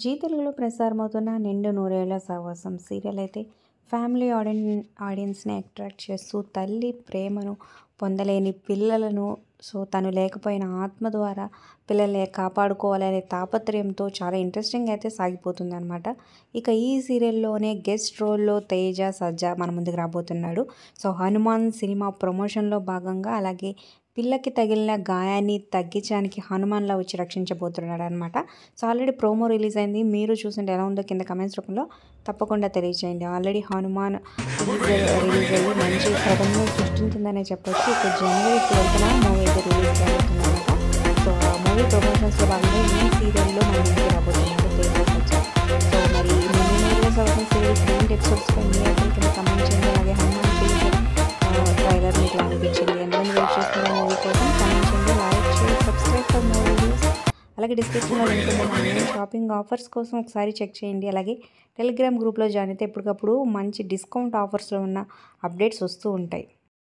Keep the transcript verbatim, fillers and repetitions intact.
G తెలుగులో ప్రసారమవుతున్న నిండు నూరేళ్ల సావాసం సీరియల్ అయితే ఫ్యామిలీ ఆడియన్ ఆడియన్స్ని అట్రాక్ట్ చేస్తూ తల్లి ప్రేమను పొందలేని పిల్లలను సో తను లేకపోయిన ఆత్మ ద్వారా పిల్లల్ని కాపాడుకోవాలనే తాపత్రయంతో చాలా ఇంట్రెస్టింగ్ అయితే సాగిపోతుంది అనమాట. ఇక ఈ సీరియల్లోనే గెస్ట్ రోల్లో తేజ సజ్జా మన ముందుకు రాబోతున్నాడు. సో హనుమాన్ సినిమా ప్రమోషన్లో భాగంగా అలాగే పిల్లకి తగిలిన గాయాన్ని తగ్గించడానికి హనుమాన్లా వచ్చి రక్షించబోతున్నాడు అనమాట. సో ఆల్రెడీ ప్రోమో రిలీజ్ అయింది. మీరు చూసింటే ఎలా ఉందో కింద కమెంట్స్ రూపంలో తప్పకుండా తెలియజేయండి. ఆల్రెడీ హనుమాన్ రిలీజ్ అయ్యి మంచి కథను సృష్టించిందనే చెప్పొచ్చు. ఇక జనవరి ట్వెల్త్న మూవీ అయితే రిలీజ్ అవుతుంది అనమాట. సో ఆ మూవీ ప్రమోషన్స్లో భాగంగా ఈ సీరియల్లో మన ఇంటికి రాబోతున్నాడు తేజ సజ్జా. సో మరి నిన్న సంవత్సరం సీరియల్ ప్రింట్ ఎపిసోడ్స్పై మీ అయితే కింద కమెంట్ చేయండి. అలాగే హనుమాన్ టీజర్ ట్రైలర్ మీకు అనిపించింది ఎంతమంది వెయిట్ చేస్తున్న మూవీ కోసం కమెంట్ చేయండి, లైక్ చేయండి, సబ్స్క్రైబ్ ఫర్ మోర్ వీడియోస్. అలాగే డిస్క్రిప్షన్లో లింక్ ఉంది. షాపింగ్ ఆఫర్స్ కోసం ఒకసారి చెక్ చేయండి. అలాగే టెలిగ్రామ్ గ్రూప్లో జాయిన్ అయితే ఎప్పటికప్పుడు మంచి డిస్కౌంట్ ఆఫర్స్లో ఉన్న అప్డేట్స్ వస్తూ ఉంటాయి.